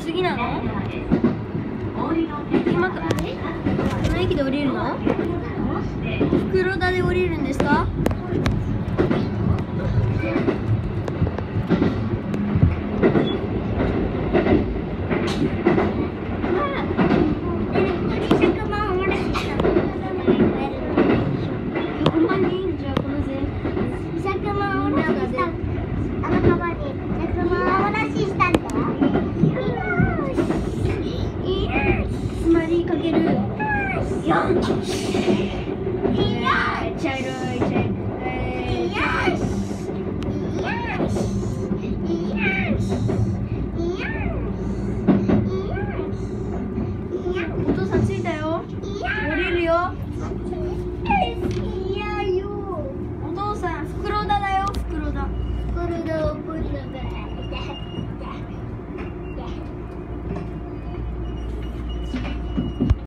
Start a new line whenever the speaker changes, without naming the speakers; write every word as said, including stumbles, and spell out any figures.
次なの？今か、この駅で降りるの？袋田で降りるんですか？つまりかけるよん。茶色い茶色い。お父さん着いたよ。降りるよ。お父さん袋田だよ、袋田。袋田をぶつぶつ。